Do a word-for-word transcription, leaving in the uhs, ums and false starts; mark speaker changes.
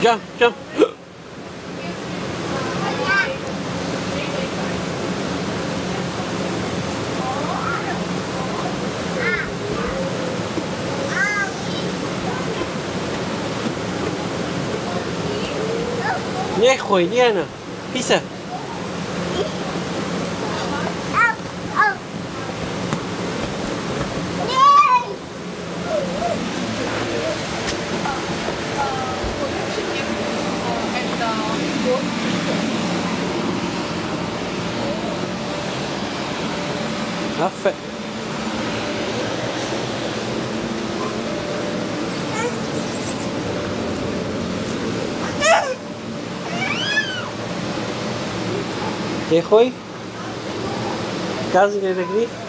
Speaker 1: Jump, jump. Nhé khỏe nhé nè. Pizza. Caffè. देखो ही काज ले रखी